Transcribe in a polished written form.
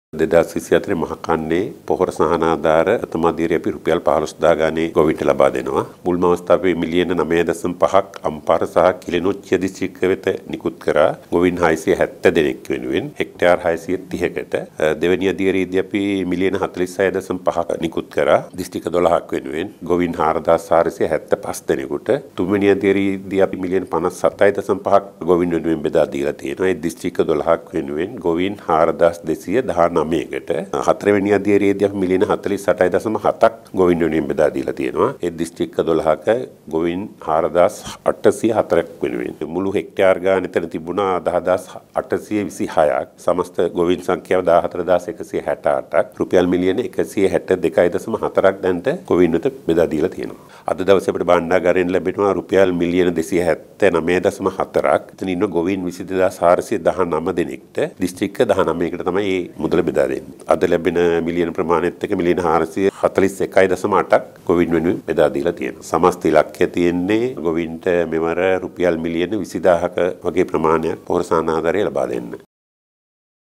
2024 මහකන්නේ පොහොර සහන ආධාර ප්‍රථම අධීරය අපි රුපියල් 15000 ගානේ ගොවින්ට ලබා දෙනවා. මුල්ම අවස්ථාවේ මිලියන 9.5ක් අම්පාර සහ කිලිනොච්චිය දිස්ත්‍රික්ක වෙත නිකුත් කරා ගොවින් 670 දෙනෙක් වෙනුවෙන් හෙක්ටයාර් 630කට. දෙවැනි අධීරයේදී අපි මිලියන 46.5ක නිකුත් කරා දිස්ත්‍රික්ක 12ක් වෙනුවෙන් ගොවින් 4475 දෙනෙකුට. තුන්වෙනි අධීරයේදී අපි මිලියන 57.5ක් ගොවින් වෙනුවෙන් බෙදා දීලා තියෙනවා. ඒ දිස්ත්‍රික්ක 12ක් වෙනුවෙන් ගොවින් 4219 කට හතරවෙනි අධීරයේදී අපි මිලියන 48.7ක් ගොවින් වෙනුවෙන් බෙදා දීලා තියෙනවා. ඒ දිස්ත්‍රික්ක 12ක ගොවින් 4804ක් වෙනුවෙන් මුළු හෙක්ටයාර් ගාන එතන තිබුණා 10826ක්. සමස්ත ගොවින් සංඛ්‍යාව 14168ක්. රුපියල් මිලියන 162.4ක් දැන්ට ගොවින් වෙත බෙදා දීලා තියෙනවා. අද දවසේ අපිට භාණ්ඩාගාරයෙන් ලැබෙනවා රුපියල් මිලියන 279.4ක්. එතන ඉන්න ගොවින් 20419 දෙනෙක්ට දිස්ත්‍රික්ක 19කට තමයි මේ මුදල බෙදා දෙන්නේ. අද ලැබෙන මිලියන ප්‍රමාණයත් එක්ක මිලියන 441.8ක් ගොවින් වෙනුවෙන් බෙදා දීලා තියෙනවා. සමස්ත ඉලක්කය තියෙන්නේ ගොවින්ට මෙවර රුපියල් මිලියන 20000ක වගේ ප්‍රමාණයක් පොහොර සහන ආධාරය ලබා දෙන්න.